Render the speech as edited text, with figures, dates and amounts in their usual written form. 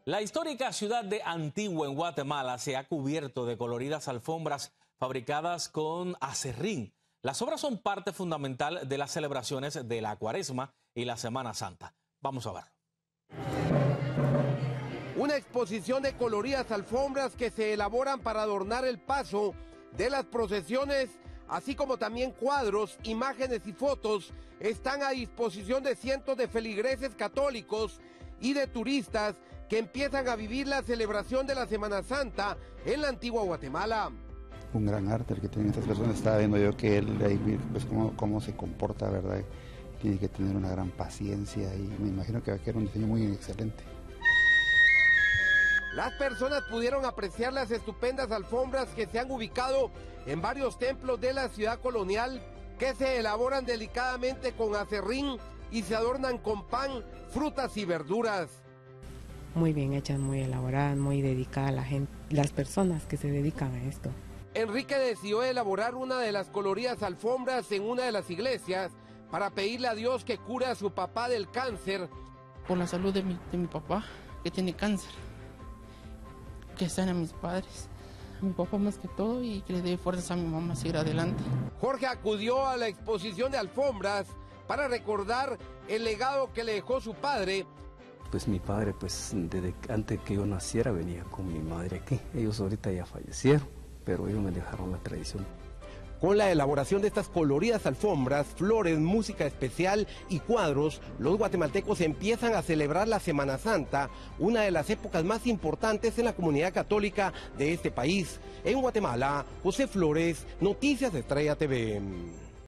La histórica ciudad de Antigua en Guatemala se ha cubierto de coloridas alfombras fabricadas con acerrín. Las obras son parte fundamental de las celebraciones de la Cuaresma y la Semana Santa. Vamos a verlo. Una exposición de coloridas alfombras que se elaboran para adornar el paso de las procesiones, así como también cuadros, imágenes y fotos, están a disposición de cientos de feligreses católicos y de turistas que empiezan a vivir la celebración de la Semana Santa en la Antigua Guatemala. Un gran arte el que tienen estas personas. Estaba viendo yo que él ahí, pues cómo se comporta, ¿verdad? Tiene que tener una gran paciencia y me imagino que va a quedar un diseño muy excelente. Las personas pudieron apreciar las estupendas alfombras que se han ubicado en varios templos de la ciudad colonial, que se elaboran delicadamente con acerrín y se adornan con pan, frutas y verduras. Muy bien hechas, muy elaboradas, muy dedicadas a la gente, las personas que se dedican a esto. Enrique decidió elaborar una de las coloridas alfombras en una de las iglesias para pedirle a Dios que cure a su papá del cáncer. Por la salud de mi papá, que tiene cáncer, que sane a mis padres, a mi papá más que todo, y que le dé fuerzas a mi mamá a seguir adelante. Jorge acudió a la exposición de alfombras para recordar el legado que le dejó su padre. Pues mi padre, pues desde antes que yo naciera venía con mi madre aquí. Ellos ahorita ya fallecieron, pero ellos me dejaron la tradición. Con la elaboración de estas coloridas alfombras, flores, música especial y cuadros, los guatemaltecos empiezan a celebrar la Semana Santa, una de las épocas más importantes en la comunidad católica de este país. En Guatemala, José Flores, Noticias Estrella TV.